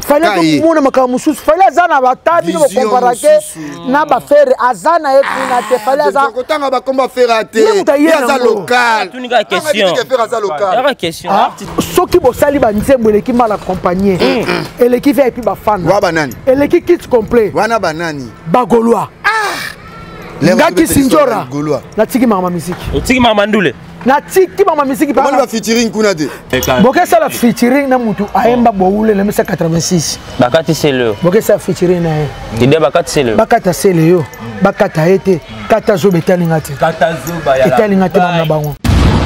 fallait que mon makamusus fallait zana batabi no comparake na ba faire azana et na te fallait za kotanga ba komba faire até ya local tu n'as question ya question soki bo sali ba nzembo eleki mal accompagné eleki fait et puis ba fan wa banani eleki kit complet wana banani bagolwa ngaki sinjora na tiki mama misiki tiki mama ndule na tiki mama misiki ba ba featuring kuna te boke sala featuring na mutu ayemba boule na 86 bakati selo boke sala featuring na ye ide bakati selo bakata selo yo bakata ete kata zo betalinga te kata zo ba ya betalinga te na bango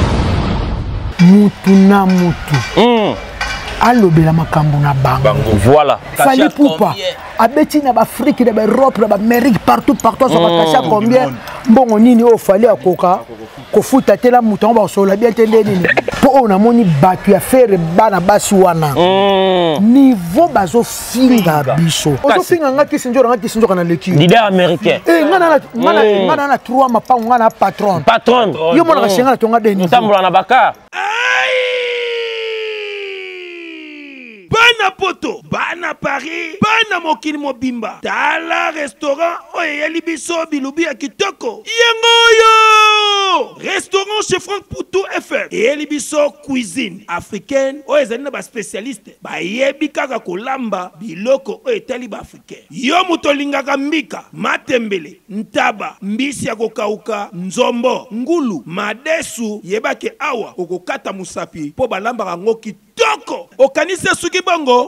mutu na mutu alobela makambo na bango voilà fali poupa abeti na Afrique na Europe na Amérique partout so bakasha combien mbongo nini o fali akoka ko futa tela mutu ba sola bien tende nini po ona moni batu ya faire bana basi wana niveau bazo finga biso ozo finga ngaki sinjora na leki leader américain ngana na 3 mapango ngana patron yo mona kashenga tonga deni tambula na baka Bana poto, bana Paris, bana mokili mobimba. Tala restaurant oye libiso bilubi ya kitoko. Yengoyo! Restaurant chez Franck Poutou FM. Et libiso cuisine africaine. Oye zani ba spécialiste. Ba yebi kaka kolamba biloko oye tali ba africain. Yo muto lingaka mbika, matembele, ntaba, mbisi ya kokauka, nzombo, ngulu, madesu, yebake awa, okokata musapi, po balamba rango kitoko. Okanise suki bongo.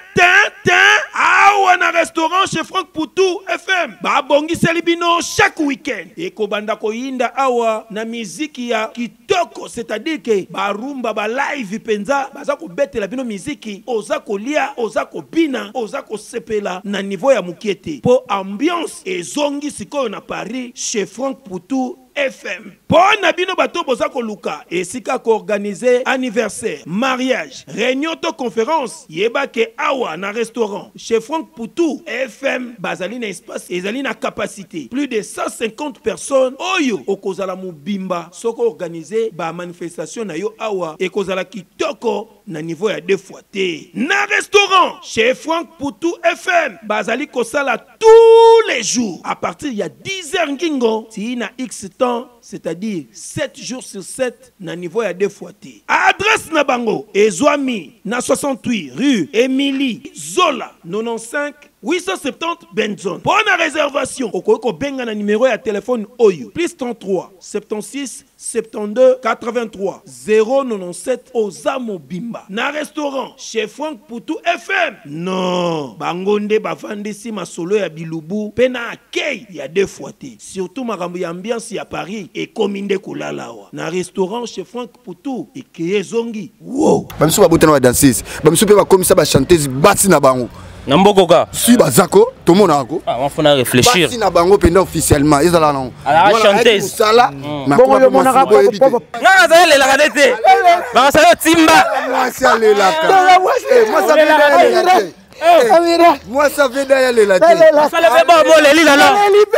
Awa na restaurant chez Franck Poutou FM. Ba bongi selibino chaque week-end. Eko banda ko yinda awa na miziki ya kitoko. C'est-à-dire que ba rumba ba live penza. Baza ko bete la bino miziki. Oza ko lia, oza ko bina, oza ko sepela na niveau ya mukiete. Po ambiance et zongi sikoyo na Paris chez Franck Poutou FM. Bon nabino bato boza ko luka esika ko organiser anniversaire, mariage, réunion to conférence, yeba ke awa na restaurant chez Franck Poutou FM bazali na espace ezali na capacité plus de 150 personnes oyo okozala mubimba soko organiser ba manifestation na yo awa ekozala kitoko na niveau ya 2 fois te. Na restaurant chez Franck Poutou FM bazali kosala tous les jours à partir il y a 10h ngingo si na X temps, c'est-à-dire 7 jours sur 7 na niveau ya 2 fois te. Adresse na bango Ezwami na 68 rue Émilie Zola 95 870 Benzone. Bonne réservation. Okoko benga na numéro ya téléphone Oyo plus 33 76 72 83 097 Ozamo Bimba. Na restaurant chez Franck Poutou FM. Non, bangonde bavandisi masolo ya bilubu pena akei ya 2 fois te. Surtout makambo ya ambiance ya Paris et kominde kulalawa. Na restaurant chez Franck Poutou et Kiyezongi. Wow. Bamiso babutana ba danseuse. Bamiso pe ba komisa ba chanteuse basi na bango. Nambokoka. Si bazako, tout le monde a go. Ah, on faut réfléchir. Si na bango pendant officiellement, ils allent non. Alors chanteuse. Sala. Bon yo mona ka non, ça les la gadete. Ba ça timba. Moi ça les la. Moi ça veut dire moi ça veut dire la tête. Ça le fait bon les lila là.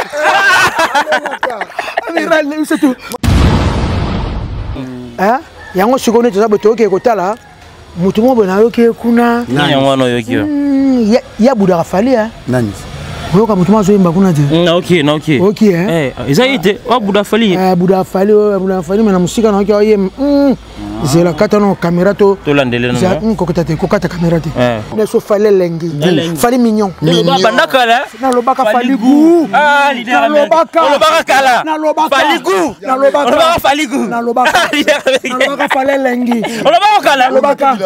Amira c'est tout. Hein? Yango sikone tsa boto ke kotala. Mutu mo bona yo ke kuna. Nani wana yo kio. Ya buda fali hein. Nani? Oyo ka mutu ma zo yimba kuna je. OK, na OK. OK hein. Eh, izaite wa buda fali. Buda fali na musika na yo yem. Zela kata no caméra to landele no. Kokata caméra te. Ne so fali lengi. Fali mignon. Ba banda kala. Na lobaka fali gu. Ah, leader. Lobaka kala. Na lobaka fali gu. Na lobaka. Lobaka fali gu. Na lobaka. Na lobaka fali lengi. Lobaka kala. Lobaka.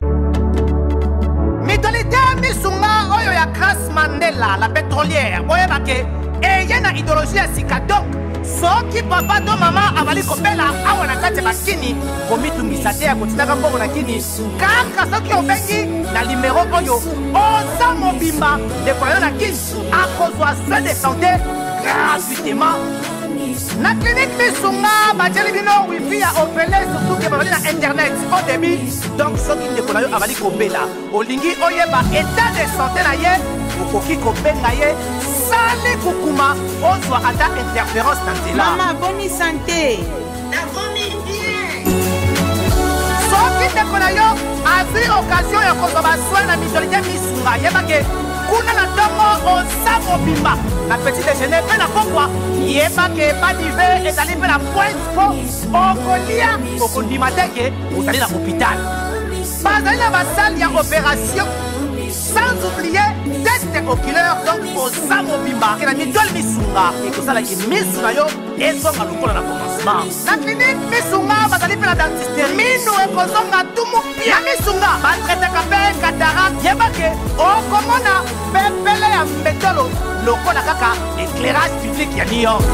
Mitolite misunga oyo ya Grace Mandela la pétrolière oyebake eyena idéologie ya sika donc soki papa to mama avali kopela awa na kati bakini komitungisa te ya kotinaka mbongo na kini kaka soki obengi na numéro oyo oza mobimba ndeko yo na kini akozwa soin de santé gratuitement. Na clinique misunga batieli bino wifi ya opele surtout ke babali na internet au début donc soki ndeko na yo avali kopela olingi oyeba état de santé na ye okoki kobenga ye sali kukuma ozwa ata interférence na nzela. Maman boni santé. Na vomi bien. soki ndeko na yo azwi occasion ya kozwa basoi na mitolite misunga yebake kuna na ntongo oza mobimba na petit déjeuner mpe na pokwa yebake badive ezali mpe na pointe mpo okolia okondima teke ozali na hôpital bazali na basale ya opération sans oublier test oculaire donc oza mobimba ke na mitole misunga ekosalaki misu na yo ezonga lokola na commencement na clinique misunga bazali mpe na dentiste minu ekozonga tumu pia na misunga batretaka mpe cataracte yebake okomona pepele ya mbetolo lokola kaka éclairage public ya New York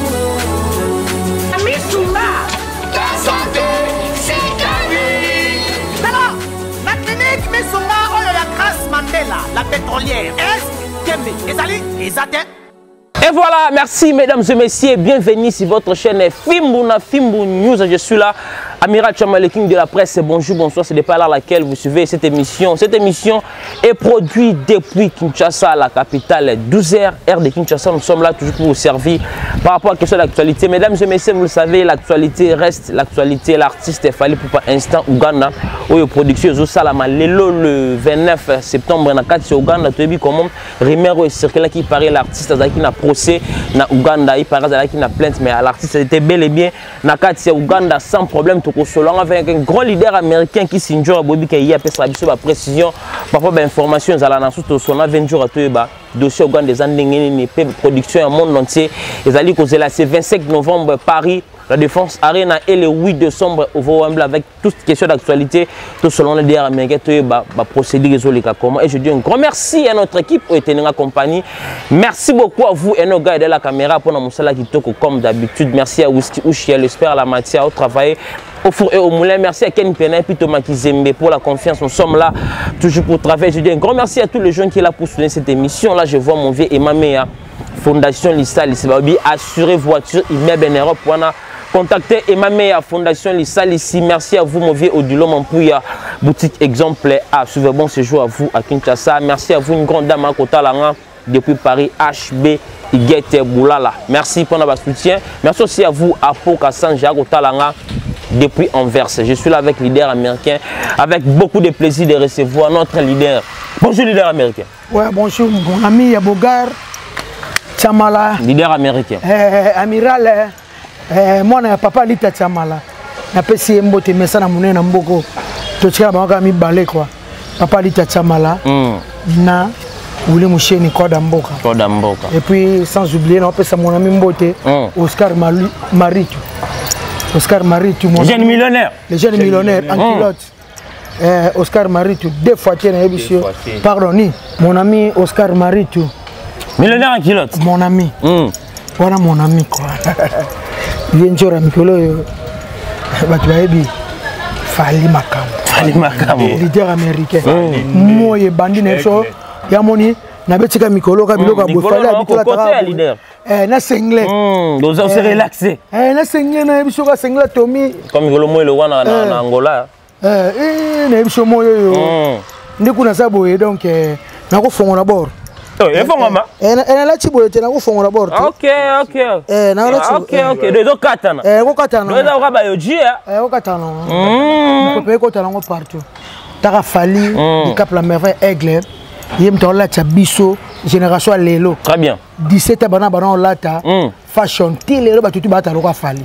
na misunga ta santé c'est ta vie alors la clinique misunga oyo ya Grace Mandela la pétrolière est Kembe ezali ezate. Et voilà, merci mesdames et messieurs, bienvenue sur votre chaîne Fimbuna Fimbu News. Je suis là, Amiral Chama, le king de la presse. Bonjour, bonsoir, c'est de par là laquelle vous suivez cette émission. Cette émission est produite depuis Kinshasa, la capitale, 12h, heure de Kinshasa. Nous sommes là toujours pour vous servir par rapport à la question de l'actualité. Mesdames et messieurs, vous le savez, l'actualité reste l'actualité. L'artiste est fallu pour un instant Ouganda, où la production est Salama. Le 29 septembre, dans le Ouganda, tu as vu comment Rimero est circulé qui paraît l'artiste qui n'a procès na Ouganda, il paraît qu'il n'a plainte, mais l'artiste était bel et bien na Katia Ouganda sans problème. Tout selon avec un grand leader américain qui s'injure à Bobby qui a fait sa précision parfois d'informations à la nation tout son 20 jours à tout dossier Ouganda des années production au monde entier. Les alliés causé là c'est 25 novembre Paris. La Défense Arena et le 8 décembre au Wembley avec toutes les questions d'actualité, tout selon le leader américain, procéder résoudre comment. Et je dis un grand merci à notre équipe qui était en compagnie. Merci beaucoup à vous et nos gars de la caméra pour nous qui toque comme d'habitude. Merci à Whisky Ouchiel, l'espère la matière au travail. Au four et au moulin, merci à Ken Pena et Thomas Kizembe pour la confiance. Nous sommes là toujours pour travailler. Je dis un grand merci à tous les gens qui sont là pour soutenir cette émission. Là, je vois mon vieux Emamea, Fondation Lissa, assurez voiture, immeuble en Europe. Contactez Emamea Fondation Lissa ici. Merci à vous, mon vieux Odilo Mampouya, boutique exemplaire. Suivez bon séjour à vous à Kinshasa. Merci à vous, une grande dame à Kotalanga depuis Paris, HB Iguette Boulala. Merci pour votre soutien. Merci aussi à vous, Apo Kassanja Kotalanga depuis Anvers. Je suis là avec le leader américain, avec beaucoup de plaisir de recevoir notre leader. Bonjour, leader américain. Ouais, bonjour, mon ami Yabogar Chamala. Leader américain. Amiral. Moi na papa Lita Chamala na pesi mbote mesa na munene na mboko to tshika ba mi balé quoi papa Lita Chamala na Oulé Moucheni Koda Mboka et puis sans oublier na pesa mon ami mbote Oscar Maritu mon jeune millionnaire le jeune millionnaire en culotte Oscar Maritu deux fois tiens émission pardon mon ami Oscar Maritu millionnaire en culotte mon ami voilà mon ami quoi. Yenjora mikolo batu baebi Fally Makambo leader américain moye bandi na so ya moni na betika mikolo ka biloko bofala bitola ta leader na single donc on se relaxer na single na biso ka single Tommy comme mikolo moye le wana na Angola na biso moyo yo ndikuna saboye donc na ko fongola bord la chibo te na ko fongola bord OK na la chibo OK deux katana ko katana deux ka ba yoji ko katana ko pe ko tana ko partout taka Fally de Cap la Merveille Aigle yem to la chabiso génération lelo très bien 17 bana lata fashion tilelo batutu bata lo ko Fally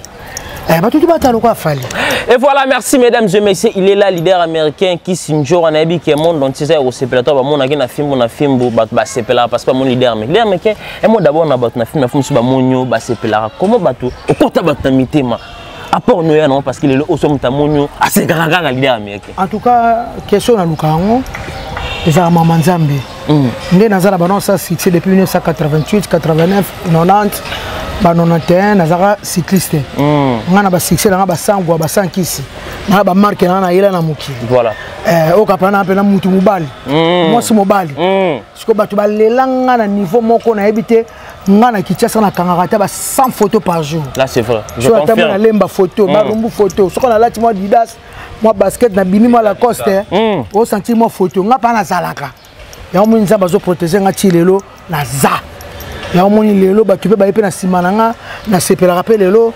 et voilà, merci mesdames et messieurs, il est là, leader américain qui s'injure en Abi qui est monde dont il au séparatoire, mon agent a film, sépela parce que mon leader américain, et moi d'abord on a battu un film, sur monio, sépela. Comment battu? Au côté battu mitema. À part nous non parce qu'il est au sommet monio, assez grand leader américain. En tout cas, question à Lukango, les Maman Nzambe. Ndé nazala banon ça succès depuis 1988, 89, 90. 91 nazaka cycliste ngana ba succès nga ba sangwa ba sankisi na ba marque na ila na muki voilà o kapana pe na mutu mobali moi si mobali siko batu ba lelanga na niveau moko na ebité ngana kitchasa na kangaka ba 100 photos par jour là c'est vrai je confirme na lemba photo ba rumbu photo siko na lati moi Adidas moi basket na bini moi Lacoste o senti moi photo nga pa na salaka ya mo nza bazo protéger nga chilelo na za ya moni lelo ba tu peux ba na simana nga na sepela rappel lelo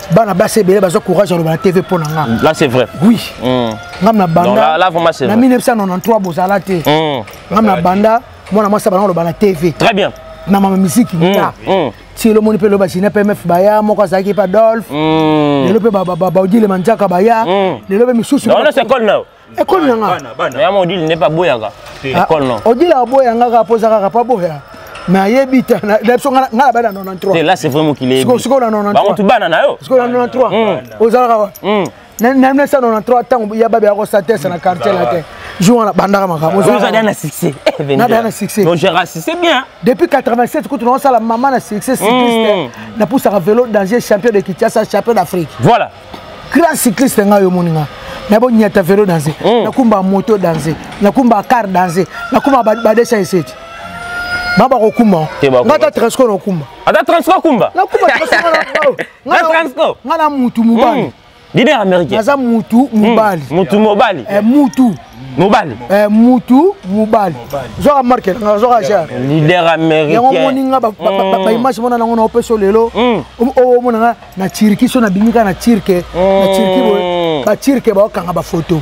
bana basi belé bazo courage na TV pour nga. Là c'est vrai. Oui. Ngam na banda. Là vraiment c'est vrai. Na 1993 bozala te. Ngam na banda mona mwasa bana lo bana TV. Très bien. Na ma musique là. Si le moni pe lo ba sina PMF baya moko zaki pa Dolph. Le lo pe ba odile manjaka baya. Le lo pe misusu. Non c'est école là. École nga. Mais à mon odile n'est pas boyaka. École non. Odile a boyanga ka posaka pas boya. Mais yebita na leçon nga bana 93. Là c'est vraiment qu'il est. Siko na 93. Ba on tu banana yo. Siko na 93. Ozala wa. Na 1993 tango ya baba ko satesa na quartier la te. Joue na bandaka makamo. Vous avez un succès. Na un succès. Donc j'ai rassé bien. Depuis 87 quand on a la maman na succès cycliste. Na pousse à vélo danger champion de Kinshasa, champion d'Afrique. Voilà. Grand cycliste nga yo moninga. Na bo nyata vélo danser. Na kumba moto danser. Na kumba car danser. Na kumba badesha eseti. Baba kokuma. Ngata transco no kumba. Ada transco kumba. Na kumba transco. Na transco. Ngana mutu mubali. Leader américain. Naza mutu mubali. Mutu mobali. Mutu. Mobali. Mutu mubali. Zoka marque, zoka cher. Leader américain. Yango moninga ba image mona nango na opeso lelo. O mona na Turquie so na bimika na Turquie. Na Turquie bo. Ba Turquie ba kanga ba photo.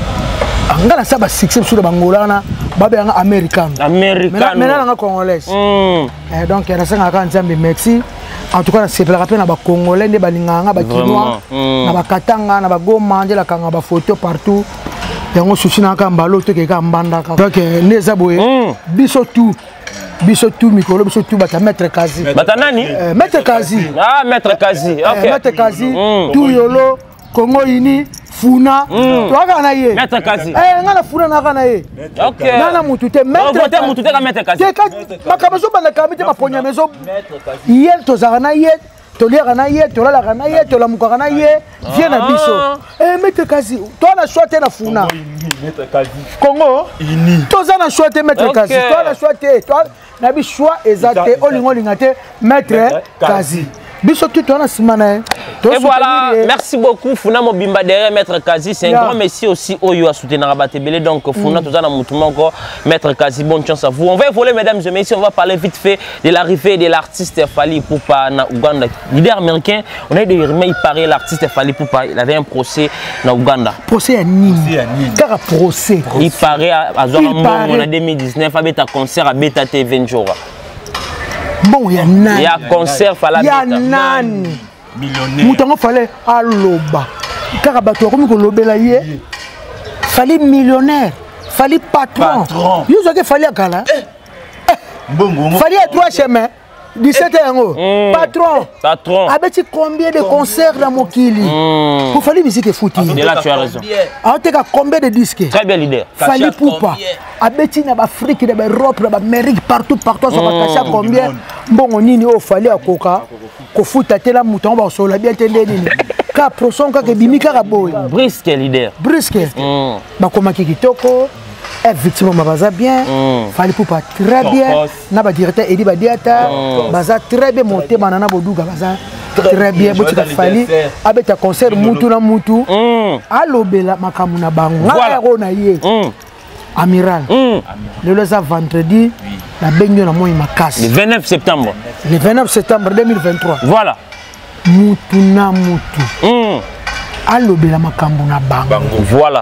Ngala sa ba succès sur bangolana ba be nga américain. Américain. Maintenant nga congolais. Donc ya sanga ka nzambe merci. En tout cas, c'est pour rappeler les Congolais, les Balinganga, les Kinois, les Katanga, les Goma, les Kanga, les photos partout. Et on se soutient encore Mbalo, tout est Mbanda. Donc, les aboués, bisotou, Mikolo, bisotou, bata Maître Kazi. Bata nani? Maître Kazi. Ah, Maître Kazi. Ok. Maître Kazi, tout Yolo, Congo Ini. Funa, tu as gagné. Maître Kazi. Ngana Funa na gagné. Ok. Nana mutute maître. Mutute ka Maître Kazi. Makabazo bana kamite maponya mezo. Yel to zagana yel, to lira na yel, to la gana yel, to la muka gana yel. Viens na biso. Maître Kazi, toi na choité na Funa. Maître Kazi. Congo. Ini. To zana choité Maître Kazi. Toi na choité, toi na bi choix exacté olingo lingate Maître Kazi. Et voilà, merci beaucoup Funa Mobimba derrière Maître Kazi, c'est un grand merci aussi Oyo à soutenir Abatebele, donc Funa tout ça dans mon encore Maître Kazi, bonne chance à vous. On va voler mesdames et messieurs, on va parler vite fait de l'arrivée de l'artiste Fally Ipupa na Uganda. Leader américain, on a eu des remèdes, il paraît l'artiste Fally Ipupa, il avait un procès na Uganda. Procès à Nîmes. Car procès. Il paraît à Zorambo en 2019 avec un concert à Beta TV Njora. Bon, il y a nani. Il y a concert, il y a nani. Millionnaire. Moutango fallait aloba. Car bateau comme kolobela yé. Fallait millionnaire. Fallait patron. Vous avez fallu à Kala. Fallait à 3 chemins. 17 euros. Patron. Avec combien de concerts dans Mokili? Pour faire musique et foot. Là, tu as raison. Combien de disques? Très bien, leader. Fally Ipupa. Avec l'Afrique, l'Europe, l'Amérique, partout, ça va cacher combien? Bon, nini au Fally à Coca. Ko foot à tela mouton, bah, sur la bien tendue. Car proson, car que bimika raboy. Brisque, leader. Brisque. Bah, comment qui kitoko? Effectivement, baza bien. Fally Ipupa très bien. Naba directeur Edi Badiata. Baza très bien monté. Banana Bodouga baza très bien. Botika Fally. Avec ta concert Moutou na Moutou. Allo Bela Makamuna Bango. Ngaya ye. Amiral. Le lesa vendredi. La baigne na moi Makasi. Le 29 septembre. Le 29 septembre 2023. Voilà. Moutou na Moutou. Allo Bela Makamuna Bango. Voilà.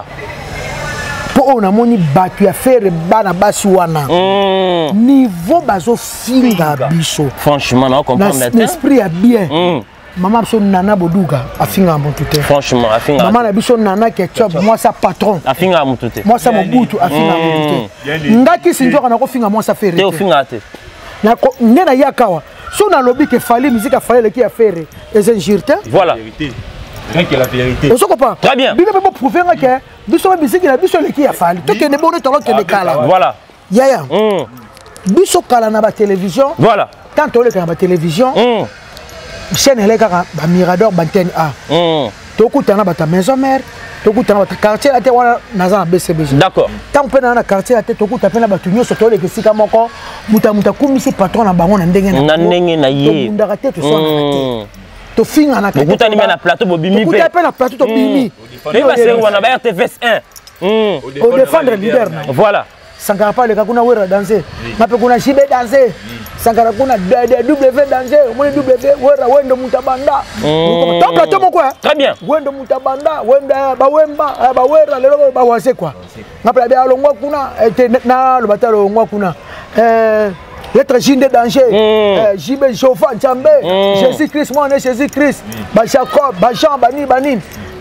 On a moni battu à faire bana basi wana. Niveau bazo finga biso. Franchement, on comprend maintenant. L'esprit est bien. Maman biso nana boduga a finga montute. Franchement, a finga. Maman na biso nana ketchup, moi ça patron. A finga montute. Moi ça mobutu a finga montute. Ngaki sinjoka na ko finga moi ça faire. Te o finga te. Na ko ngena yakawa. So na lobby que Fally musique a Fally le qui a faire. Et un jirte. Voilà. Rien que la vérité. On se comprend. Très bien. Bible peut prouver que biso musique la biso le qui a Fally. Tout que des bonnes talents que des kala. Voilà. Yaya. Biso kala na ba télévision. Voilà. Tant on le ka ba télévision. Chaîne elle ka ba Mirador Bantenne A. Tokutana ba ta maison mère. Tokutana ba ta quartier la te wana naza na BCBG. D'accord. Tant pe na quartier la te tokuta pe na ba tunyo soto le kesika moko. Muta kumisi patron na bango na ndenge na. Na ndenge na ye. Tokunda te to so na te. To finga na kati. Beaucoup na plateau bobimi pe. Beaucoup na plateau to bimi. Et ba c'est wana ba RTVS 1. Au défendre leader. Voilà. Sankara pas le kakuna wera danser. Ma pe kuna jibe danser. Sankara kuna W danger, moi W wenda mutabanda. Top plateau mon quoi? Très bien. Wenda mutabanda, wenda bawemba, bawera lelo bawase quoi. Ngapela bia longwa kuna na le batalo ngwa kuna. L'être Jinde de danger, Jibé Jova Djambé, Jésus-Christ, moi on est Jésus-Christ, Jacob, Jean, Banin,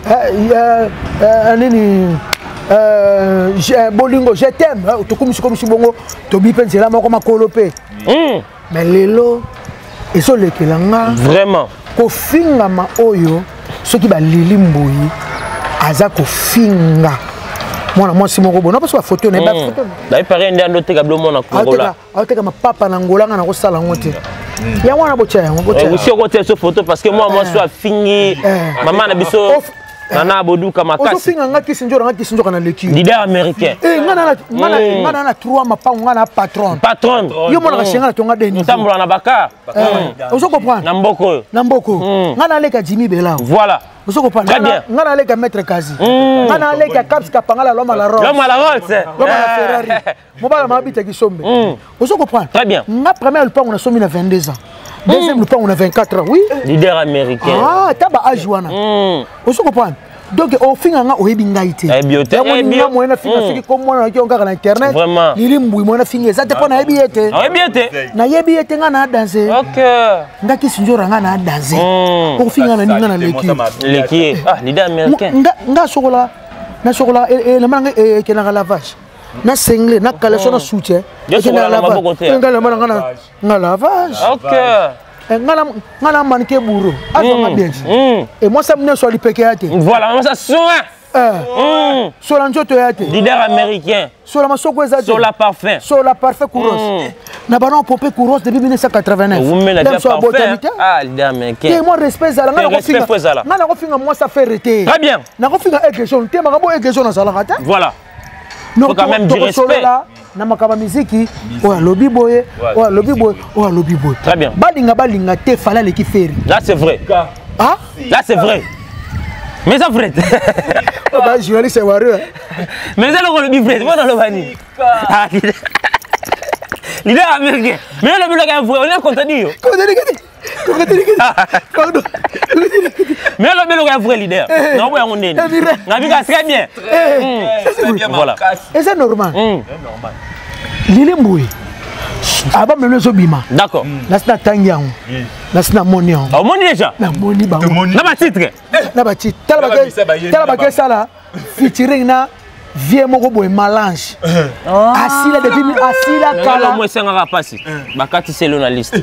Bolingo, je t'aime, comme si bongo, Tobi Pen, c'est là, moi comme colopé. Mais l'élo, et ça le kelanga. Vraiment. Kofinga ma oyo, ce qui va lilimboui, aza kofinga. Moi c'est mon robot. Non parce que la photo n'est pas photo. D'ailleurs pareil on doit te mon Angola. Ah te ma papa na Angola na ko sala ngote. Ya wana bocha ya bocha. Aussi on côté cette photo parce que moi soit fini maman na biso nana boduka makasi. Ozo finga ngaki sinjora na leki. Leader américain. Ngana na 3 mapa ngana patron. Patron. Yo mona kashenga tonga deni. Tambola na baka. Ozo comprendre. Na mboko. Ngana leka Jimmy Bela. Voilà. Ozo comprendre. Très bien. Ngana leka maître Kazi. Ngana leka Caps Kapangala l'homme à la Rolls. L'homme à la Rolls. L'homme à la Ferrari. Mobala mabita ki sombe. Ozo comprendre. Très bien. Ma première le on a somi na 22 ans. Deuxième le on a 24 ans. Oui. Leader américain. Ah, taba ajuana. Ozo comprendre. Donc au fin nga o hebinga ite. Biote. Nga mo na finga siki comme moi na ki on na internet. Vraiment. Lilimbu mo na finga ça te ko na hebiete. Ah hebiete. Na hebiete nga na danser. OK. Nga ki sinjora nga na danser. Au fin nga na ninga na leki. Leki. Ah, leader américain. Nga sokola. Na sokola le manga ke na lavage. Na single na collection na soutien. Ke na lavage. Nga le manga na lavage. OK. Ngana manqué bourreau. Bien. Et moi ça me soit li pekate. Voilà, moi ça soin. Sur l'anjoto yate. Leader américain. Sur la masoko ezate. Sur la parfum. Sur la parfum Kouros. Na banon popé Kouros depuis 1989. Vous me l'avez parfum. Ah, leader américain. Et moi respect zala ngana ko finga. Ngana ko finga moi ça fait arrêter. Très bien. Na ko finga élection, te makabo élection na zala kata. Voilà. Faut quand même du respect. Na makaba miziki oya lobi boye oya lobi boye. Très bien. Balinga te fala le ki feri. Là c'est vrai. Ah? Là c'est vrai. Mais ça vrai. Oh bah journaliste c'est warrior. Mais ça le lobi vrai, moi dans le bani. Ah. Leader américain. Mais le blog est vrai, on est contenu. Mais le blog est vrai leader. Non ouais on est. Naviga très bien. Voilà. Et c'est normal. Lilimboui. Aba melo zobima. D'accord. Nasna tangiang. Nasna monion. Oh moni déjà. Na moni ba. Na ba titre. Na ba titre. Tala ba sala featuring na vie moko boy malange. Asila depuis asila kala. Moi c'est ngaka passer. Bakati c'est le liste.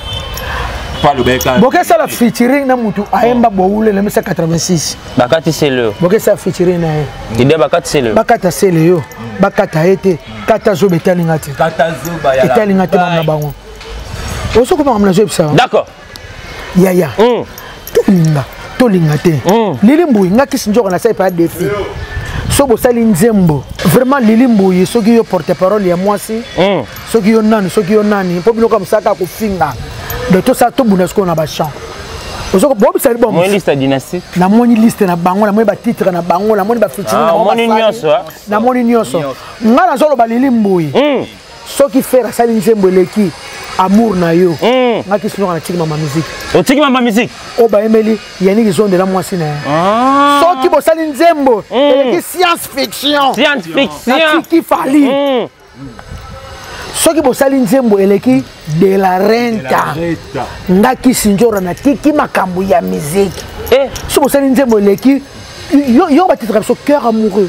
Boke sala featuring na mutu ayemba boule le 86. Bakati c'est le. Boke sala featuring na ye. Ide bakati c'est le. Bakata c'est le yo. Bakata ete kata zo betalingati. Kata zo ba ya. Betalingati na bango. Oso ko ba mna zo bisa. D'accord. Ya. Tolinga te. Lilimbu ngaki sinjoko na sai pa défi. Sobo sali nzembo. Vraiment lilimbu soki yo porte-parole ya mwasi. Soki yo nani, po bino comme ça ka ko finga. De tout ça to bunesko na ba champ. Oso ko bob sali bon. Moi liste dynastique. Na moni liste na bango, na moni ba titre na bango, na moni ba featuring na moni nyonso. Na moni nyonso. Ngala zolo ba lilimbu. Soki faire sali nzembo leki. Amour na yo. Ngaki sino na tiki mama musique. O tiki mama musique. O ba emeli yani zone de la mwasi na. Soki bo sali nzembo, eleki science fiction. Science fiction. Tiki fali. Soki bo sali nzembo eleki de la renta. Ngaki sinjora na tiki makambu ya musique. So bo sali nzembo eleki yo ba titre so cœur amoureux.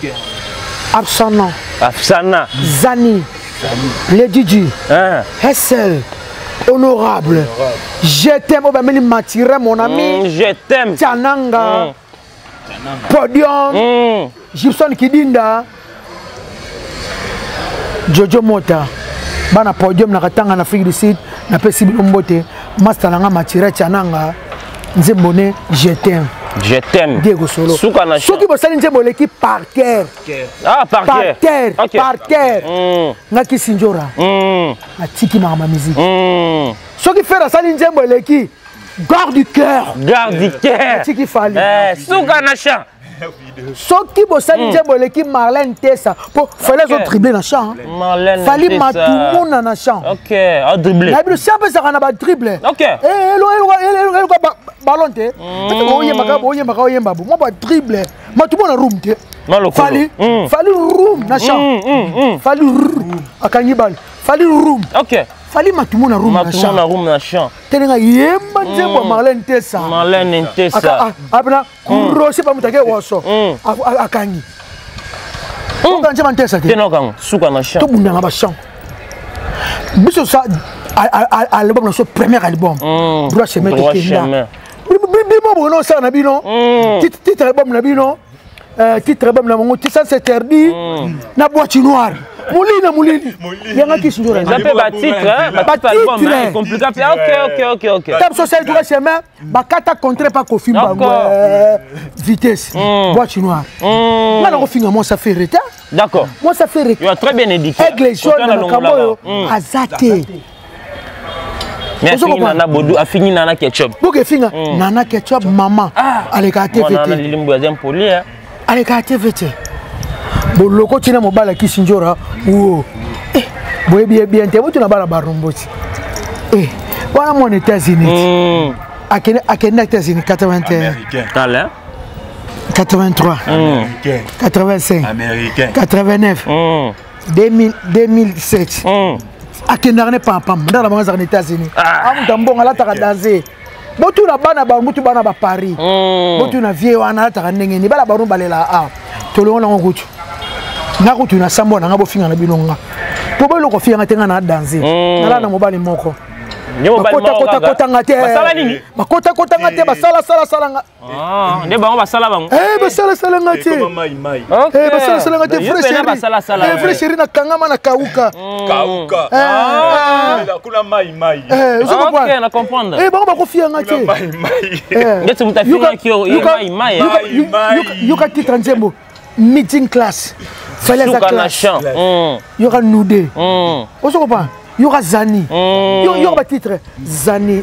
Afsana. Zani. Les Didi, Hessel, honorable, je t'aime, Obameli Matire, mon ami, je t'aime, Tiananga, Podium, Gibson Kidinda, Jojo Mota, Bana Podium, Nakatanga, na Afrique du Sud, na Pesibi Umbote, Mastananga Matire, Tiananga, Nzembone, je t'aime. Je t'aime. Diego Solo. Soki bosali nzembo leki par terre. Ah, par terre. Okay. Par terre. Ngaki sinjora. Na tiki na ma musique. Soki faire sali nzembo leki garde du cœur. Garde du cœur. Tiki fali. Souka na chan. soki bosali nzembo eleki Marlène Tessa po fallait zo dribbler na champ fallait matumuna na champ OK a dribbler na bino siapa ça na ba dribbler OK elo ballon te oyemaka oyemba bo mo ba dribbler matumuna room te fallait room na champ fallait akanyi bal fallait room OK fallait matumuna room na champ telenga yemba nzembo Marlène Tessa abna kuroshe pa mutake woso akanyi on nzembo Tessa te tenokang suka na champ to bundanga ba champ biso sa album na so premier album droit chemin te kenda bimo bono sa na bino titre album na bino titre album na mongo ça c'est interdit na boîte noire Moulini. Yanga qui s'endure. Ça peut ba titre album mais compliqué. OK. Tam social droit chemin, ba kata contre pas Kofi Mbangwa vitesse. Boîte noire. Là on finit moi ça fait retard. D'accord. Moi ça fait retard. Tu as très bien éduqué. Aigle jaune na Kamboyo azate. Mais fini nana ketchup. Boke finga nana ketchup maman. Allez ka TVT. Nana limbo ya poli. Allez ka TVT. Boloko tina mobala kisinjora wo boye bien te botu na bala baromboti wana mon États-Unis akene États-Unis 81 Talent 83 85 américain 89 2007 akene papa ndala banza na États-Unis amutambo ngala taka danser botu na bana ba mutu bana ba Paris botu na vie wana taka ndenge ni bala barumba lela tolonga ngokutu nakutu na sambo na ngabo finga na bilonga po belo ko finga tenga na danser nala na mobali moko kota ngate bakota ngate basala nga nde bango basala bango basala ngate basala ngate frère chéri na kangama na kauka kuna mai OK na comprendre bango bako finga ngate ngeti mutafinga kio mai yuka titre nzembo meeting class fallait ça clash il y aura Noudé on se comprend il y aura Zani il y aura titre Zani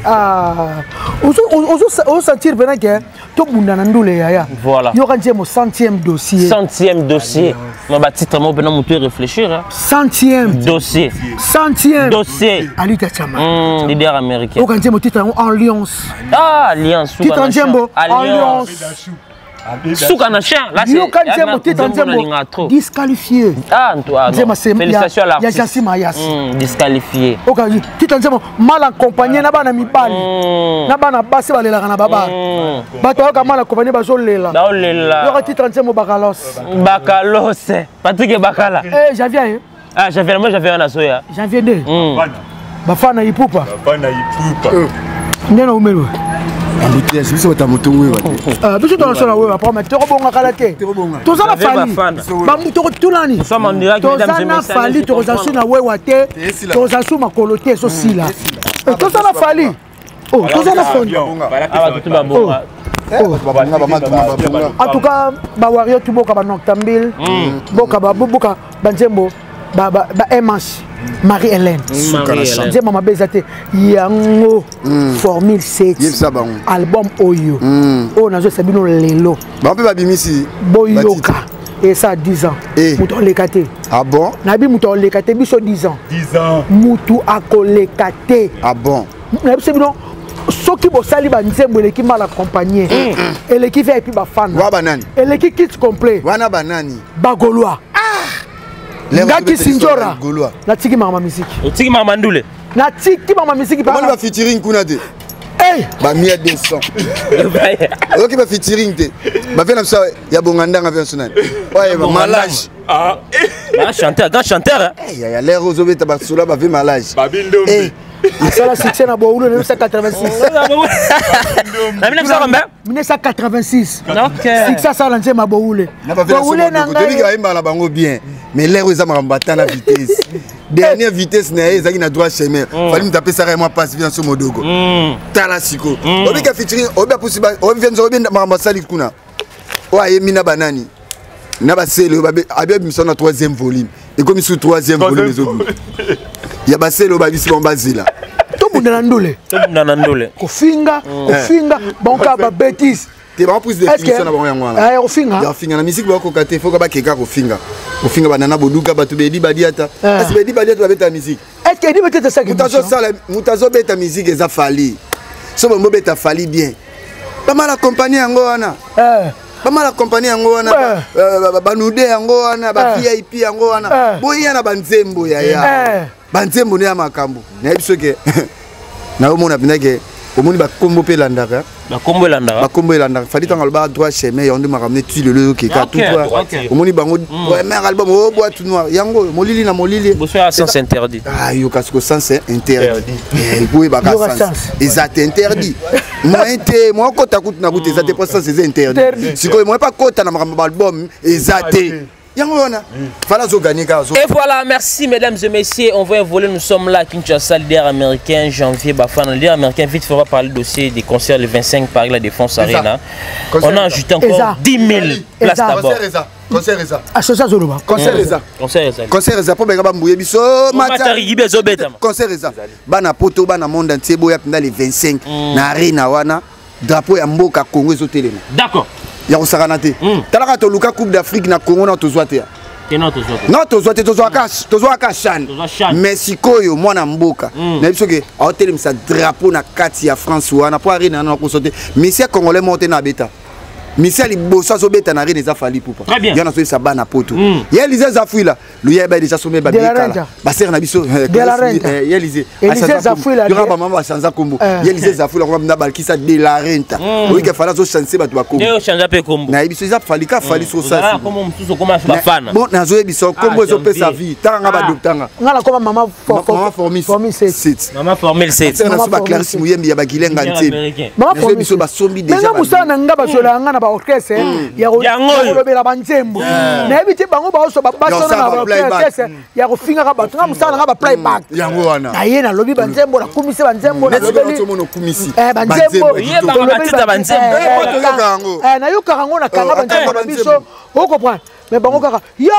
on sentir vraiment que tout le monde a ndoulé ya voilà il y aura un centième dossier non ba titre mo bena mutu réfléchir centième dossier Ali Tachama leader américain au kanjemo titre alliance alliance titre nzembo alliance Souka na chien là c'est disqualifié félicitations à l'artiste ya Jassim Ayas disqualifié OK titre nzembo mal accompagné na bana mibali na bana basi balela na baba bato ka mal accompagné bazolela yo titre nzembo Bakalos Patrick Bakala Javier moi j'avais un asoya Javier 2 bafana ipupa ndena umelo ambitieux biso batamutungu biso tonsona wewe après mais toko bonga kala te tozana fali ba mutoko tunani tozana fali tozasu na wewe te tozasu makolo te so sila tozana fali tozana fali en tout cas ba wario tu boka ba noctambil boka banzembo ba MH Marie-Hélène j'ai maman bezate yango formule 7 album oyo nazo sabino lelo ba pe ba bimisi boyoka et ça 10 ans muto lekate bon nabi muto lekate biso 10 ans mutu akolekate bon nabi sabino soki bosali ba nzembo eleki mal accompagné eleki VIP ba fan wa banani eleki kit complet wana banani bagoloa ngaki sinjora natiki mama misiki otiki mama ndule natiki mama misiki pa ba featuring kuna te ba 1200 OK ba featuring te ba fait na ça ya bongandanga vient sonane ouais ba malage grand chanteur ya l'air aux obeta ba sula ba fait malage ba bindombe ça la succès na boulu 1986 na 1986 OK succès ça lancer ma boulu boulu na ngai ka imba na bango bien mais l'air aux amambata na vitesse dernière vitesse na ezaki na droit chemin fallait me taper ça moi passe bien sur modogo tala siko obika featuring obia possible obia obia mambasali kuna ouais mina banani na ba selo abia bimso na 3e volume et comme sur 3e volume ezobu ya ba selo ba bisi bombazila to bunda na ndole kofinga bonka ba bêtise te ba prise de définition na bango yango wana ya kofinga ya finga na musique ba ko kate faut ba keka ko finga banana boduka batu bedi badiata asi bedi badiata ba beta musique est-ce que dit peut-être ça que mutazo beta musique eza fali so bo beta fali bien ba mala compagnie yango wana ba mala compagnie yango wana ba nude yango wana ba VIP yango wana boya na banzembo ya banzembo ne ya makambo na biso ke na omona pinake omoni ba kombo pe landaka ba kombo landaka fali tanga ba droit chemin yondi makamne tu le ke ka tout omoni bango premier album o boîte noire yango molili na molili bo faire sens interdit yo kasko sens interdit boy ba ka sens exact interdit moi kota kutu na kutu exact pour sens interdit siko moi pas kota na makambo album exact. Et voilà, merci mesdames et messieurs. On va voler, nous sommes là à Kinshasa, leader américain, janvier, Bafana. Le leader américain, vite fera parler du dossier des concerts le 25 Paris, la Défense Arena. On a ajouté encore 10 000 places d'abord. Concert Eza. Concert Eza. Concert Eza. Pour Begaba Mbouye Biso. Concert Eza. Bana poto, bana monde entier, boya pina le 25. Na Arena wana. Drapeau ya mboka Congo ezotelema. D'accord. Ya kosakana te talaka toluka coupe d'Afrique na Congo na tozwa te non tozwa te tozwa ka chan mais sikoyo mwana mboka na biso ke aotelemisa drapeau na kati ya France wana po arena na kosote monsieur congolais monte na beta Michel Libosa Zobeta n'a rien des affali pour pas. Il y en a fait ça bana poto. Il y a Lisée Zafouila. Lui il a déjà sommé Babika. Basser Nabiso. Il y a Lisée. Lisée Zafouila. Il y a maman Sanza Kombo. Il y a Lisée Zafouila comme na balki ça de la renta. Oui qu'il fallait zo chancer ba toi Kombo. Changer pe Kombo. Na biso za fali ka fali so ça. Comment tout comment ba fan. Bon na zo biso Kombo zo pe sa vie. Tanga ba doctanga. Ngala comme maman formée 7. Maman formée 7. Ça na so ba Clarisse Muyembi ya ba Gilenga ntie. Maman formée biso ba sombi déjà. Nga musana nga ba sola nga ba orchestre ya kolobela banzembo na ebiti bango baoso basona na orchestre ya kofinga ka bato nga musana nga ba playback yango wana na ye na lobi banzembo na kumisi banzembo na lobeli mono kumisi banzembo ye ba batita banzembo na yo karango na kanga banzembo na biso o comprendre mais bango kaka yo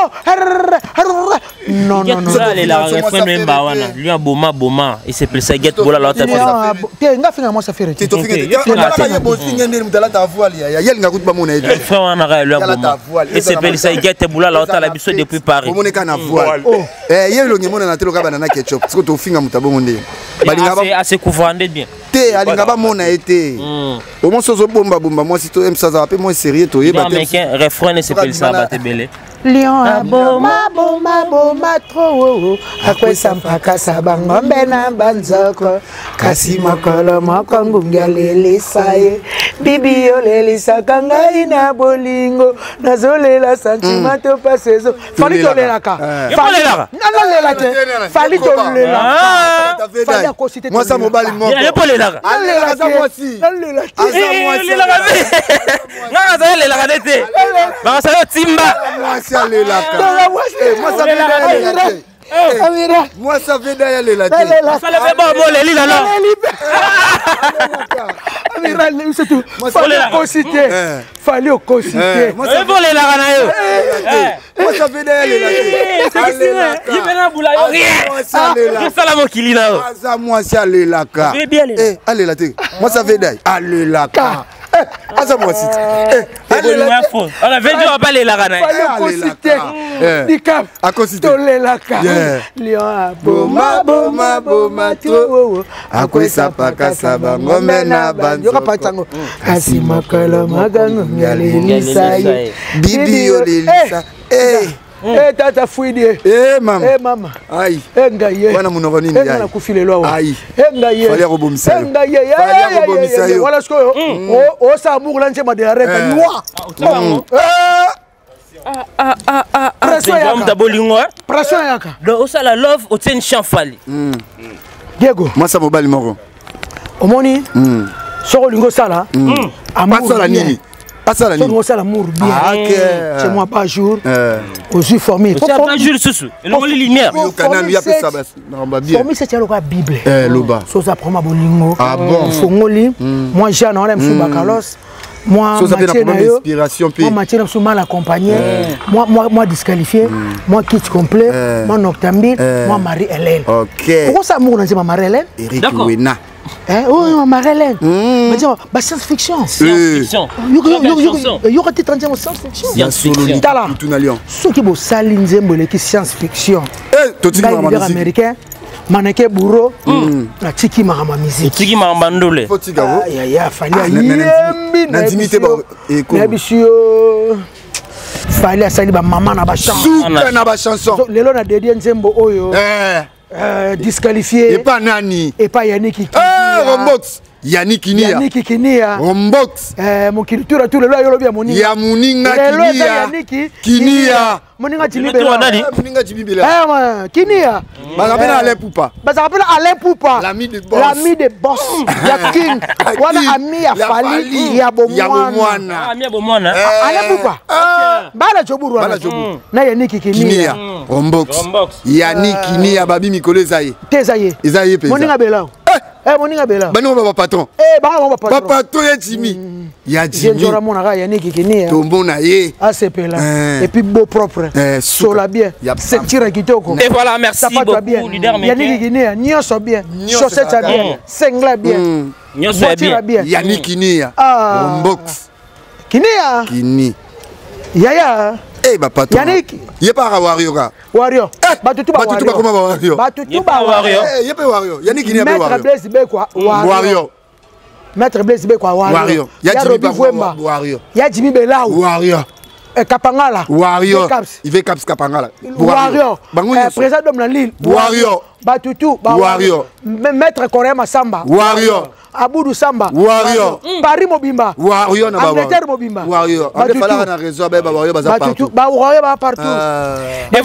non la refrain memba wana lui a boma et c'est plus ça get bola la tête te nga finga moi ça fait tu finga bo finga ndeni mutala ta voile ya yel nga kutu ba mona ete refrain wana ka lui a boma et c'est plus ça get bola la tête la biso depuis Paris omone kana voile yelo ngemona na telo ka banana ketchup parce que to finga mutabongo ndeni balinga ba assez couvrir bien te alinga ba mona ete au moins sozo bomba moi si to aime ça va moi sérieux to yeba américain refrain c'est plus ça ba te belé Lion aboma trop akwesa mpaka sabangombe na banzoko kasi makolo moko ngungia lelisa ye bibi yo lelisa kangai na bolingo nazolela sentiment to pasezo fali tolelaka fali tolelaka fali akosite moi ça mobali moko ya polelaka aza mwasi nga dete ba sa timba moi ça fait d'ailleurs les latés ça le fait bon les lila là fallait au cosité moi ça fait d'ailleurs les latés moi ça les laka allez laté moi ça fait d'ailleurs allez laka asa moi si on a vendu à parler la rana di cap à cosité tolelaka lion boma to akwesa pakasa bangombe na banzo patango kasi makala magango ngalelisa bibi yo lelisa tata fuidie mama ai ngaye bana munoko nini yai na kufile lo ai ngaye fallait robomisa ngaye wala skoyo o sa mugula nchema de la renta noa pression yaka donc au sala love au tien chamfali Diego moi ça mobali moko omoni soko lingo sala amour sala nini asala nini sala amour bien c'est moi pas jour je suis formé c'est pas jour sous le lumière yo kanam ya pesa bas na bien formé c'est la bible loba so ça prend ma bolingo bon fongoli moi Jean on aime sous Carlos moi Mathieu n'a mal accompagné moi disqualifié moi kit complet moi Noctambile moi Marie-Hélène OK pourquoi ça amour dans ma Marie-Hélène Eric Wena Oh, Marilyn. Mais dis, science-fiction. Science-fiction. Il y aura des 30 science-fiction. Science-fiction. Tala. Ceux qui vont salir les science-fiction. Les américains. Maneke bourreau, la tiki marama musique. Tiki marama ndole. Faut tigavo. Ya fallait yembi. N'intimité ba eko. Nabisio. Fallait sali ba maman na ba chanson. Souka na ba chanson. Lelo na dédié nzembo oyo. Disqualifié. Et pas Nani. Et pas Yannick. Rombox. Yannick Kinia. Yannick Kinia. Rombox. Mon culture tout le lo yolo bien moni. Ya muninga Kinia. Yannick Kinia. Moninga Tibibela. Moninga Tibibela. Kinia. Bazapena Alain Poupa. Bazapena Alain Poupa. L'ami de boss. L'ami de boss. Ya King. Wana ami ya Fali ya Bomwana. Ami ya Bomwana. Alain Poupa. Bala Joburu. Bala Joburu. Na Yannick Kinia. Rombox. Yannick Kinia babi Mikolo Ezaye. Tezaye. Ezaye pesa. Moninga Bela. Moninga Bela. Bano ba patron. Bango ba patron. Ba patron ya Jimmy. Ya Jimmy. Jenzora monaka Yannick Kinia. Tombo na ye. Asepela. Et puis beau propre. Sola bien. C'est tira kitoko. Et voilà, merci beaucoup leader mec. Yannick Kinia, nyoso bien. Chaussette bien. Sengla bien. Nyoso bien. Yannick Kinia. Rombox. Kinia. Kini. Yaya. Ba patron. Yannick. Yepa Wario. Wario. Batutu ba Wario. Batutu ba Wario. Yepa Wario. Yannick Kinia ba Wario. Maître Blaise Bekwa Wario. Maître Blaise Bekwa Wario. Ya Jimmy Bemba. Wario. Ya Jimmy Belau. Wario. Kapangala. Wario. Il veut Caps Kapangala. Wario. Président de la Lille. Wario. Batutu. Wario. Maître Correa Masamba. Wario. Aboudou Samba. Wario. Paris Mobimba. Wario na ba. Angleterre Mobimba. Wario. On va falloir na réseau ba Wario ba partout. Ba Wario ba partout. Et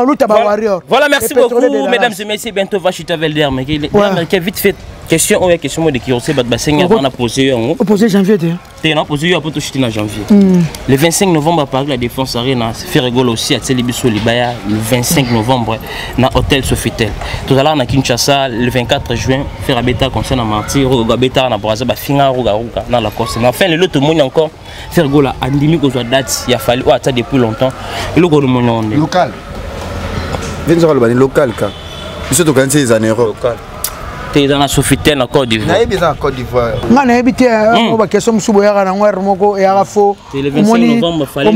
voilà, merci beaucoup mesdames et messieurs, bientôt va chuter avec l'air mais vite fait question ou question de qui on sait on a posé janvier on a posé pour tout chuter en janvier. Le 25 novembre à Paris la Défense Arena fait rigoler aussi à Tsélibiso Libaya le 25 novembre dans hôtel Sofitel. Tout à l'heure na Kinshasa le 24 juin faire abeta concernant Martyr Beta na Braza ba finga ruga dans la course. Mais enfin le lot monde encore faire rigoler andimi ko soit date il a fallu attendre depuis longtemps. Le go monde local. Viens le local ka. Biso to kanse les années local. T'es dans la Sofitel en Côte d'Ivoire. Na bien en Côte d'Ivoire. Ngana habité on va question musubo ya na ngwar moko ya fo. Le 25 novembre fallait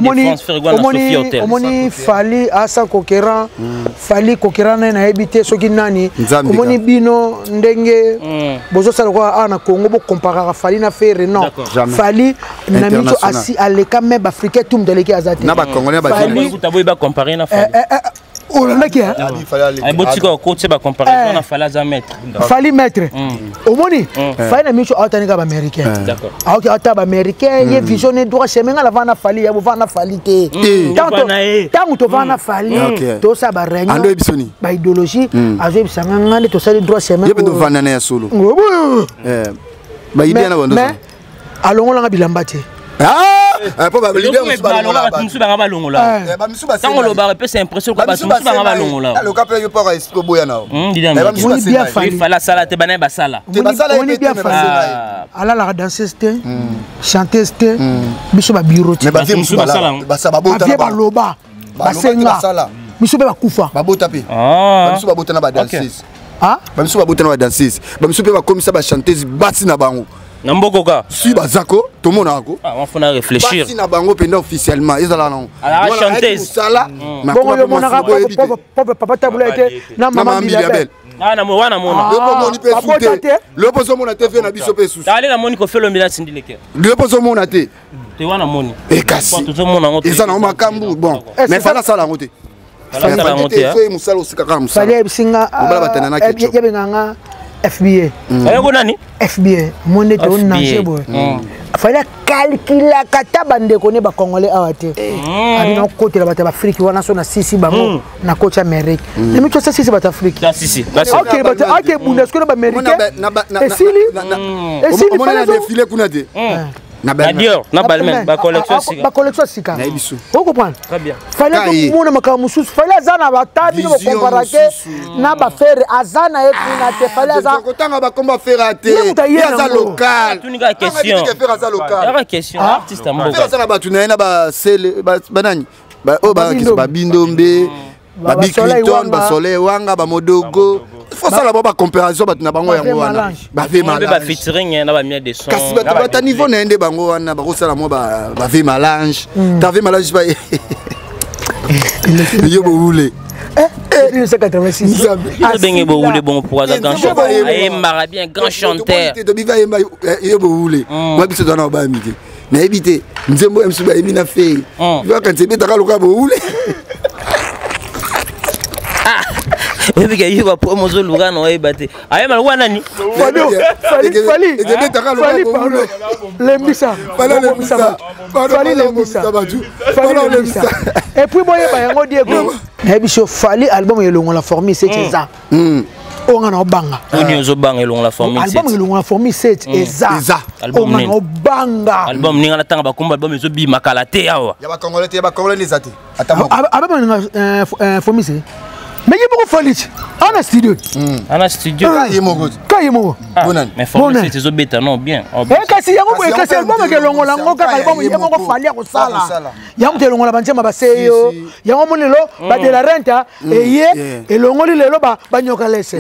omoni fali asa kokera fali kokera na habité soki nani omoni bino ndenge bozo sala kwa ana Congo bo comparer fali na faire non fali na mito asi aleka me africain tout mdaleki azate na ba congolais ba ba comparer na fali oh là là qui a ay botiko côté ba comparaison na fala za mettre fali mettre omoni fali na micho atanika ba américain d'accord ok ata ba américain ye visionner droit chemin la vana fali ya vana fali te tanto to vana fali to sa ba réunion ando ebisoni ba idéologie azo bisanga ngane to sali droit chemin ye to vana na ya solo ba idée na bondo mais alongola nga bilamba te po ba leader musu ba balongola tango lo ba pesa impression ko ba musu ba balongola le cap yo pas expo boya na il fallait sala te bana ba sala on est bien fali ala la danseuse te chanteuse te biso ba bureau te ba musu ba sala ba sa ba bota ba loba ba senga biso ba kufa ba bota pe ba musu ba bota na ba danseuse ba musu ba bota na ba danseuse ba musu pe ba komisa ba chanteuse basi na bango Namboko ka si bazako tout monde ako on faut réfléchir si na bango pendant officiellement ils allent non la chanteuse sala bon yo monaka papa tabula été na maman Bilabel na mo wana mona le pomo ni pe soute le pozo mona te fait na biso pe sous allez na moni ko fait le mbila sindileke le pozo mona te wana moni e kasi tout mona ngote ils en makambu bon mais fala sala ngote fala sala ngote fait musalo sikaka musalo fallait singa bala batana na ketchup yebenganga FBA ayoko nani FBA monde te on nanger boy fallait calculer kata bande connaît ba congolais awate ani na côté la bata Afrique wana so na sisi bango na coach Amérique mais mi to sisi bata Afrique sisi OK bata OK bundesco ba Américain et sili on a défilé kuna te na Dior na balmen ba collection sika na biso vous comprenez très bien fallait ko mona makamusu fallait zana batabi no comparake na ba faire azana et kuna te fallait azana kotanga ba komba faire te ya local tuninga question ya question artiste ambo faire ça ba tunena ba sele banani ba o ba bindombe ba bikriton ba soleil wanga ba modogo faut ça là-bas comparaison bato na bango yango wana ba ve ba mélange featuring na ba mieux de son kasi bato bata niveau na ende bango wana ba kosala mo ba ve mélange ta ve mélange ba yo boule 1986 bien bon pour un grand chanteur aimera bien grand chanteur to biva yo boule moi biso dona ba mité na ebité nzembo msu ba emina fe yo kan tebe taka loka boule et puis il va pour mozo luga no ebate aye malwa nani fali lembisa et puis boye ba yango Diego na biso fali album elongo la formule c'est ça on a banga on zo banga elongo la formule album elongo la formule c'est ça album on a banga album ninga na tanga ba komba album ezo bi makala te yawa ya ba congolais les até attends formule c'est mais il y a beaucoup de folie. En studio. En studio. Quand il mot. Mais formule c'est zo beta non bien. Kasi yango ko kasi album ke longo la ngoka album yango ko falia ko sala. Yango te longo la banchema ba seyo. Yango monelo ba de la renta et longo li lelo ba nyoka lese.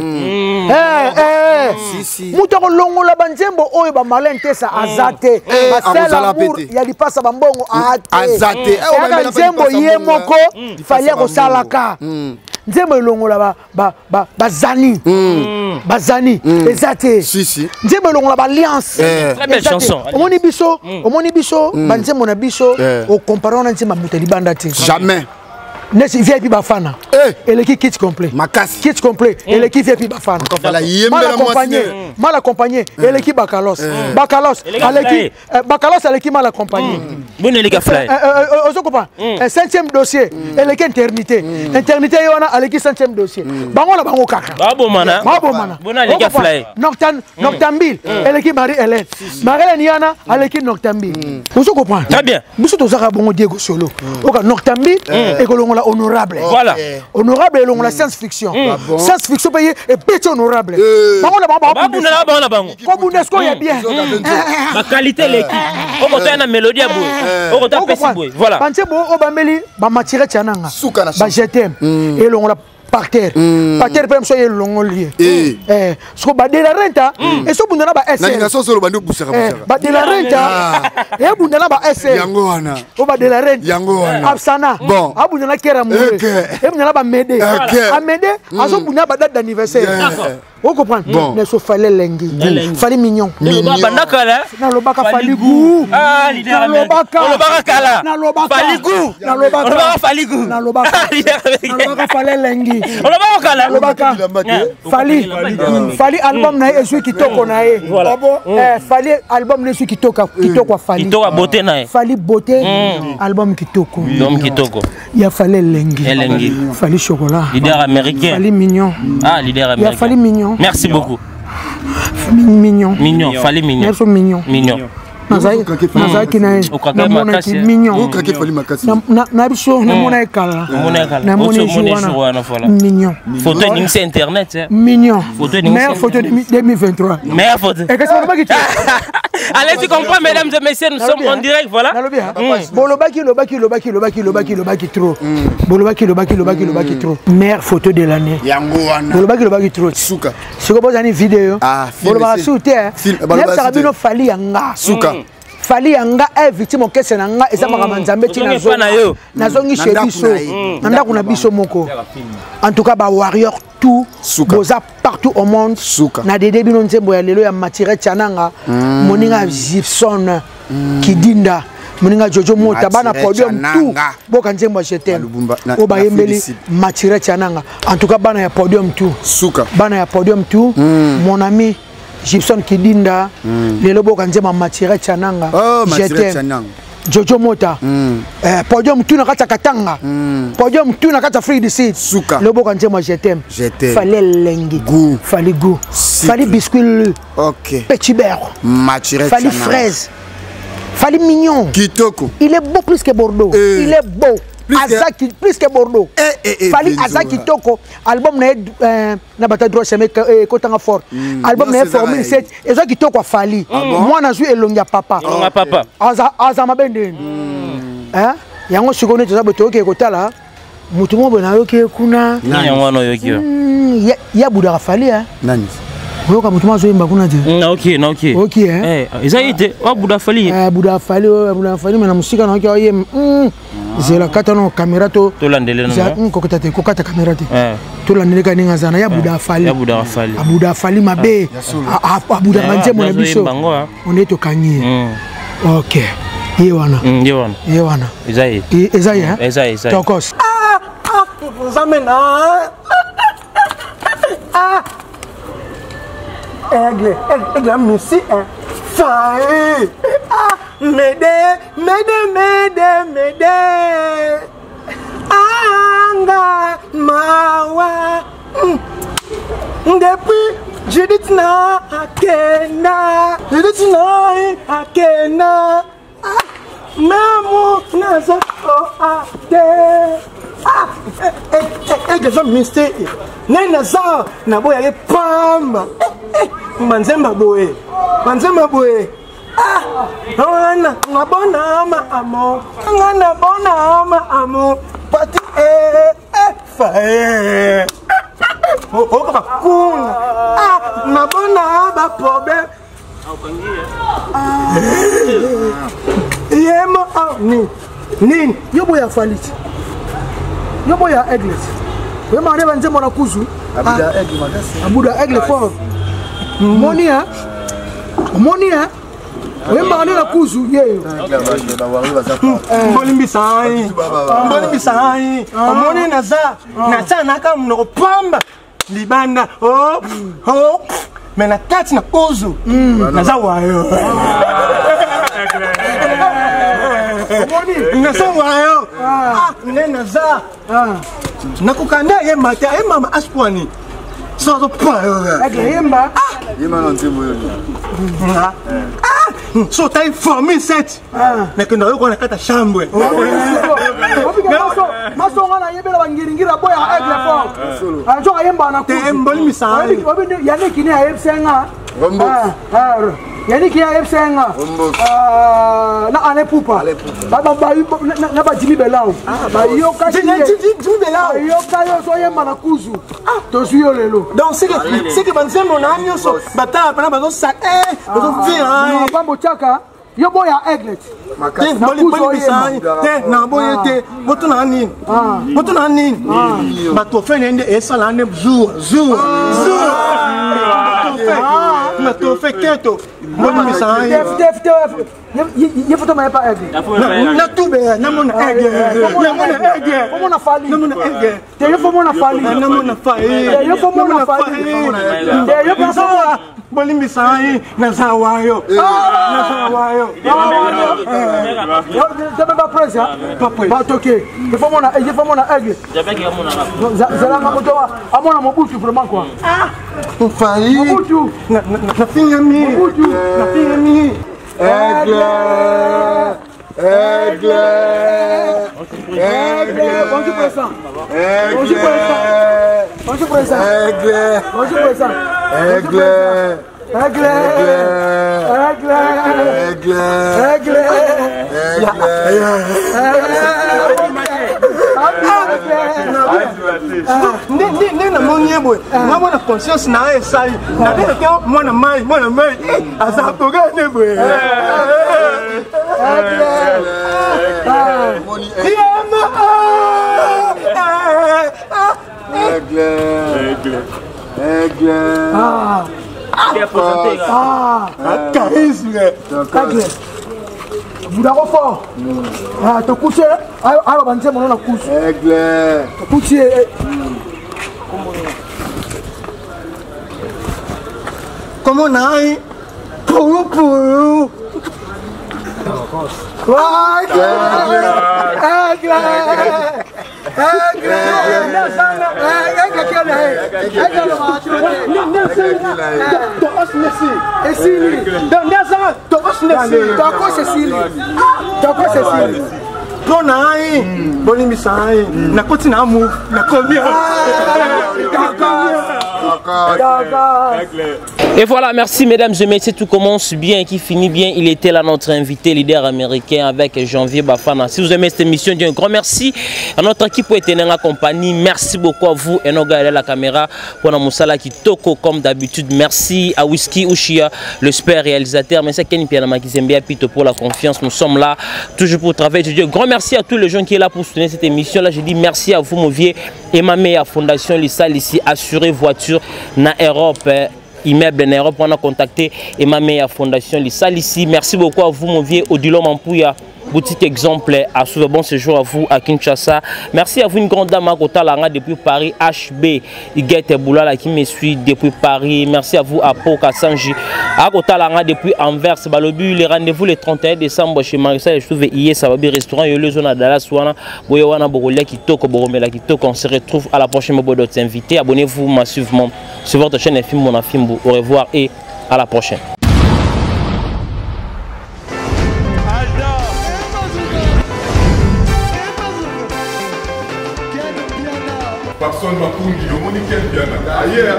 Si. Muto ko longo la banchembo oyo ba malente sa azate. Ba sala pour ya di pasa ba mbongo azate. Banchembo ye moko falia ko sala ka. Nzembo elongo la bazani bazani ezate si nzembo elongo la alliance très belle chanson omoni biso banzembo na biso au comparant na nzembo muteli banda te jamais nesi VIP bafana eleki kit complet makasi kit complet eleki VIP bafana mal accompagné eleki bakalos eleki mal accompagné bonne les fly ozo comprend un 5e dossier eleki internité yona eleki 5e dossier bango la bango kaka babomana bonne les fly Noctambil eleki Marie-Hélène Marie-Hélène yana eleki Noctambil ozo comprend très bien biso tozaka bongo Diego Solo oka Noctambil ekolongo honorable voilà honorable et la science fiction payé et petit honorable comme UNESCO y a bien la qualité l'équipe on a une mélodie on a pessi voilà pensez bon obameli ba matière tiananga ba jetem et l'on la par terre même soyez longo lié ce que ba de la renta et so bundana ba SR na so solo bandu busaka ba de la renta et bundana ba SR yango wana o ba de la renta yango wana absana bon abundana kera mu et bundana ba mede amede aso bundana ba date d'anniversaire vous comprenez mais so fallait lengi fallait mignon bandakala na lobaka fali goût na lobaka kala na lobaka fali goût na lobaka fali goût na lobaka fallait lengi lobaka fali album na esu kitoko na e fali album na esu kitoko fali kitoko beauté na e fali beauté album kitoko ya fallait lengi fali chocolat leader américain fali mignon leader américain ya fali mignon merci beaucoup mignon fali mignon merci mignon nazalaki na ye namonaki mignon na biso namona ekala namoni jour wana mignon photo eningi internet mignon meilleure photo de 2023 meilleure photo allez tu comprends mesdames et messieurs nous sommes en direct voilà bolobaki trop bolobaki trop meilleure photo de l'année bolobaki trop suka siko bozani vidéo bolobaka sute nebisaka bino fali yanga suka fali yanga victime okese na nga ezamaka manzambe tina nazongi chez biso na ndako na biso moko en tout cas ba warrior tout boza partout au monde na dede bino nzembo ya lelo ya matire tiananga moninga Gibson Kidinda moninga Jojo Mota bana podium tout boka nzembo jetem oba yembeli matire tiananga en tout cas bana ya podium tout bana ya podium tout mon ami Gibson Kidinda lelo boka nzema matire tiananga jetem Jojo Mota podium tout na kata katanga podium tout na kata free seat le boka nzema jetem fallait lengi fallait goût fallait biscuit petit beurre fallait fraise fallait mignon kitoko il est beau plus que Bordeaux il est beau Azaki plus que Bordeaux fallait Azaki Toko album na bata droit chemin kotanga fort album na formule 7 Azaki Toko fallait moi na joué elongia papa azama bende hein yango sikone toza boto ke kotala mutu mo bona yoke kuna yango no yoki nani ya buda rafali hein nani oyoka mutu mazoyemba kuna te na ok eza ite wa buda fali mena musika na okia oyem zela kata no kamera to landele no kokata te kokata kamera te to landele ka ninga zana ya buda fali mabe abuda manje mona biso on est au kanyi ok yewana eza tokos zamena aigle merci faille m'aider anga mawa depuis Judith na akena mamu nazo ate egeza mistake nena za na boya ye pamba manzemba boye ngana ngabona ama pati fae oka kuna nabona ba problem yemo ni yobo ya faliti yobo ya eglet wema reba nzembo na kuzu abuda egle fort monia wema na kuzu yeyo mboli mbisai omoni naza naka mnoko pamba libanda mena kati na kuzu naza wayo nasawayo naza nakukanda ye mata e mama askwani so payo yemba na nzembo yo so tai formi set nakenda yo kona kata shambwe maso ngana yebela bangiringira boya aigle fort anjo ayemba na kuzu mboli misai yaniki ni ayepsenga yaniki ayepsenga na ane pupa na ba Jimmy Belao bayoka Jimmy Belao bayoka yo so yemba na kuzu to suyo lelo donc c'est que banzemo na nyoso batala pana bazo sa bazo vira bambo chaka yo boya eglet mboli misai na boye te moto na nini bato fene esala ne jour na to fe keto mboli misai ye foto ma pa eglet na tube na mona eglet mona fali te yo fo mona fali yo penso mboli misai na zawayo pas presse, pas toquer. Il faut mon aigle. Zalanga motoa, à mon mobutu vraiment quoi. On faillit. Mobutu. Na fini ami. Mobutu. Na fini ami. Aigle. Bonjour président. Nena monye boy. Mama na conscience na esai. Na dele ke mwana mai azapoga ne boy. Vous l'avez fort. Te coucher. Alors, on va la couche. Te coucher. Comment on a eu pour Et voilà, merci mesdames et messieurs, tout commence bien, qui finit bien. Il était là notre invité, leader américain avec Janvier Bafana. Si vous aimez cette émission, un grand merci à notre équipe pour être en compagnie. Merci beaucoup à vous et nos gars à la caméra pour la Moussala qui toko comme d'habitude. Merci à Whisky Ushia, le super réalisateur. Merci à Kenny Pianama qui s'aime bien Pito pour la confiance. Nous sommes là toujours pour travailler. Je dis un grand merci à tous les gens qui sont là pour soutenir cette émission. Là, je dis merci à vous, mon vieux, et ma meilleure fondation, Lissal ici, assuré voiture na Europe. Immeuble en Europe, on a contacté et ma meilleure fondation Lissal ici. Merci beaucoup à vous, mon vieux Odilo Mampouya. Boutique exemple à souhaiter bon séjour à vous à Kinshasa. Merci à vous, une grande dame à Kotalanga depuis Paris, HB Iguette Boulala qui me suit depuis Paris. Merci à vous à Poka Sanji à Kotalanga depuis Anvers Balobu. Les rendez-vous le 31 décembre chez Marissa. Je trouve hier ça va bien restaurant le zone à Dallas Wana Boyawana Borolia qui toko Boromela qui toko. On se retrouve à la prochaine fois d'autres invités. Abonnez-vous massivement sur votre chaîne Film Mon Film. Au revoir et à la prochaine. Personne ne m'a dit, on est quel bien. Ailleurs,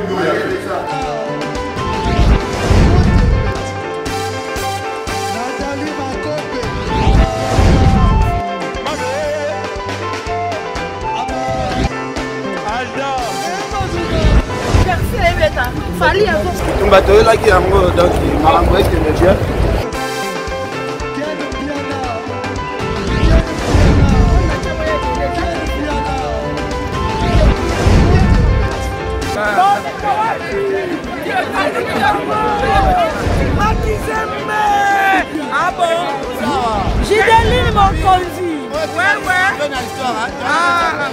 Ah bon? J'ai des lignes mon conduit. Ouais. Ah,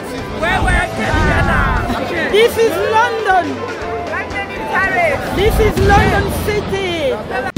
ouais. This is London. This is London City.